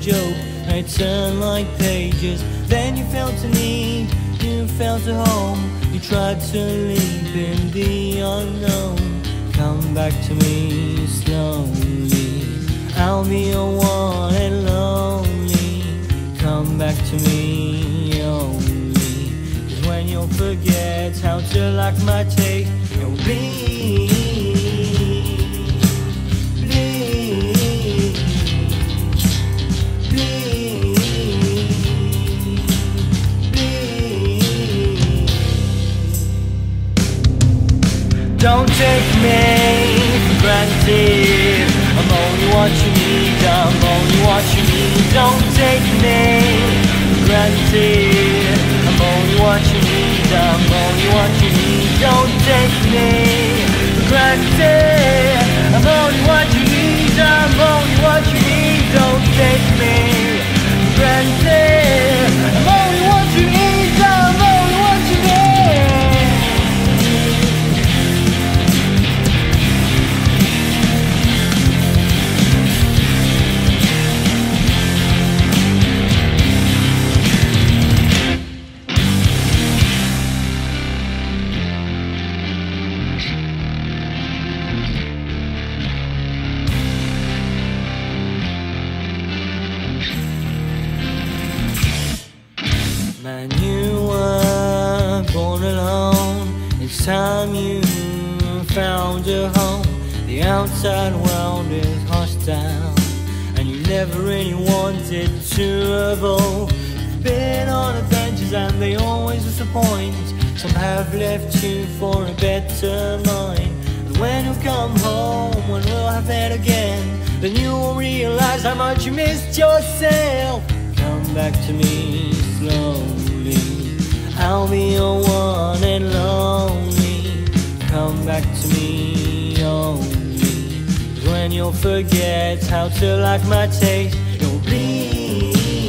joke. They turn like pages. Then you felt a need, you felt a home. You tried to leap in the unknown. Come back to me slowly. I'll be your one and lonely. Come back to me only. 'Cause when you'll forget how to like my taste, you'll bleed. Don't take me for granted. I'm only what you need, I'm only what you need. Don't take me for granted. I'm only what you need, I'm only what you need. Don't take me for granted. I'm only what you need, I'm only what you need. Don't take me for granted. I'm only what you need, I'm only what you need. Man, you were born alone. It's time you found a home. The outside world is hostile, and you never really wanted to evolve. You've been on adventures and they always disappoint. Some have left you for a better mind. And when you come home, when we'll have met again, then you will realize how much you missed yourself. Come back to me slowly. I'll be your one and lonely. Come back to me only. 'Cause when you'll forget how to like my taste, you'll bleed.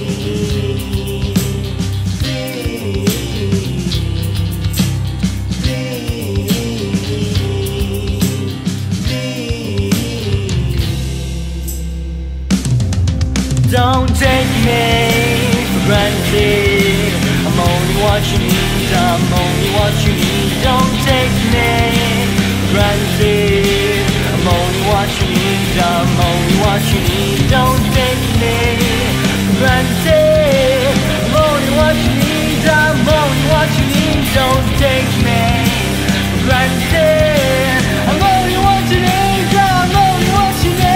Don't take me for granted. I'm only what you need, I'm only what you need. Don't take me for granted. I'm only what you need, I'm only what you need. Don't take me for granted. I'm only what you need, I'm only what you need. Don't take me for granted. I'm only what you need, I'm only what you need.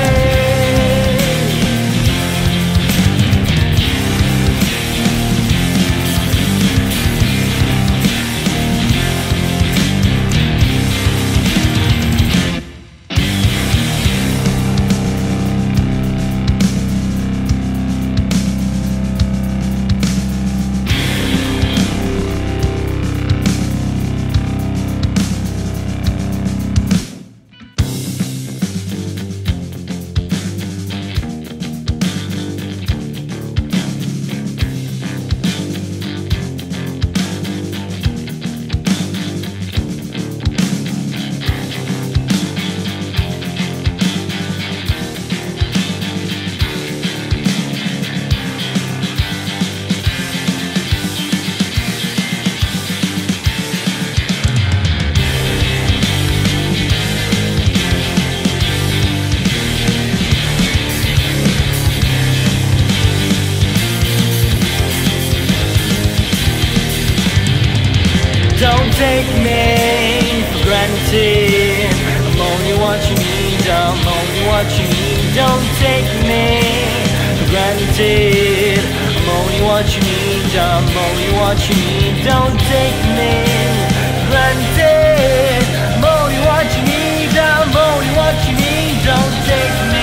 Don't take me for granted. I'm only what you need, I'm only what you need. Don't take me for granted. I'm only what you need, I'm only what you need. Don't take me for granted. I'm only what you need, I'm only what you need. Don't take me